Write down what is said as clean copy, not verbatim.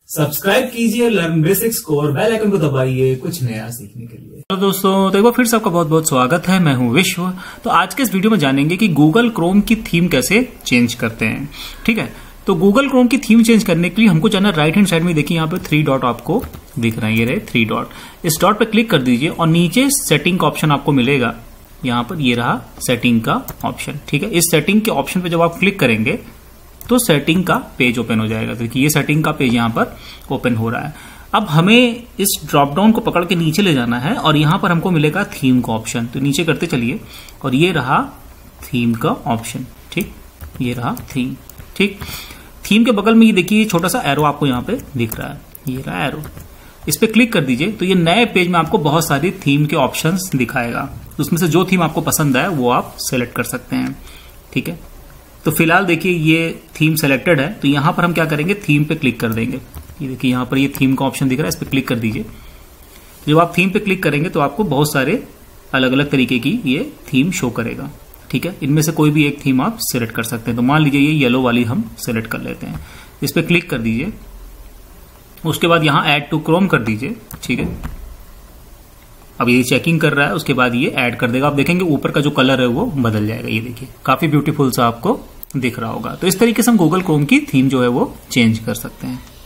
Subscribe कीजिए learn basics को और बेल आइकन को दबाइए कुछ नया सीखने के लिए। तो दोस्तों, तो एक बार फिर से आपका बहुत बहुत स्वागत है। मैं हूं विश्व। तो आज के इस वीडियो में जानेंगे कि गूगल क्रोम की थीम कैसे चेंज करते हैं। ठीक है, तो गूगल क्रोम की थीम चेंज करने के लिए हमको जाना राइट हैंड साइड में। देखिए यहाँ पे 3 डॉट आपको दिख रहा है, ये रहे 3 डॉट। इस डॉट पे क्लिक कर दीजिए और नीचे सेटिंग का ऑप्शन आपको मिलेगा। यहाँ पर ये रहा सेटिंग का ऑप्शन। ठीक है, इस सेटिंग के ऑप्शन पे जब आप क्लिक करेंगे तो सेटिंग का पेज ओपन हो जाएगा। देखिए ये सेटिंग का पेज यहाँ पर ओपन हो रहा है। अब हमें इस ड्रॉप डाउन को पकड़ के नीचे ले जाना है और यहां पर हमको मिलेगा थीम का ऑप्शन। तो नीचे करते चलिए और ये रहा थीम का ऑप्शन। ठीक, ये रहा थीम। ठीक, थीम के बगल में ये देखिए छोटा सा एरो आपको यहाँ पे दिख रहा है, ये रहा एरो। इस पे क्लिक कर दीजिए तो ये नए पेज में आपको बहुत सारी थीम के ऑप्शंस दिखाएगा। उसमें से जो थीम आपको पसंद आए वो आप सेलेक्ट कर सकते हैं। ठीक है, तो फिलहाल देखिए ये थीम सेलेक्टेड है। तो यहां पर हम क्या करेंगे, थीम पे क्लिक कर देंगे। ये देखिए यहां पर ये थीम का ऑप्शन दिख रहा है, इस पे क्लिक कर दीजिए। जब आप थीम पे क्लिक करेंगे तो आपको बहुत सारे अलग अलग तरीके की ये थीम शो करेगा। ठीक है, इनमें से कोई भी एक थीम आप सिलेक्ट कर सकते हैं। तो मान लीजिए ये येलो वाली हम सिलेक्ट कर लेते हैं। इस पे क्लिक कर दीजिए, उसके बाद यहां ऐड टू क्रोम कर दीजिए। ठीक है, अब ये चेकिंग कर रहा है, उसके बाद ये ऐड कर देगा। आप देखेंगे ऊपर का जो कलर है वो बदल जाएगा। ये देखिए काफी ब्यूटीफुल सा आपको दिख रहा होगा। तो इस तरीके से हम गूगल क्रोम की थीम जो है वो चेंज कर सकते हैं।